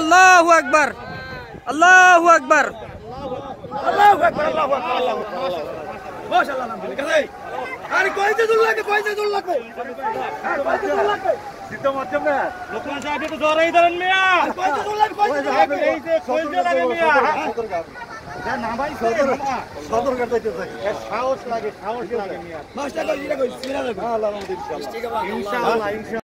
আল্লাহু আকবার আল্লাহু আকবার আল্লাহু আকবার আল্লাহু আকবার আল্লাহু আকবার মাশাআল্লাহ নাম আরে কয়তে দূর লাগে কয়তে দূর লাগবে কয়তে দূর লাগবে সিদ্ধ মধ্যম না লোকমান সাহেব একটু জোরেই ধরেন মিয়া কয়তে দূর লাগবে কয়তে লাগবে এই যে কইতে লাগে মিয়া যা না ভাই সদর করতে চাই সাহস লাগে মিয়া মাস্টার কই এটা কই সিরা লাগে আল্লাহর রহমতে ইনশাআল্লাহ ইনশাআল্লাহ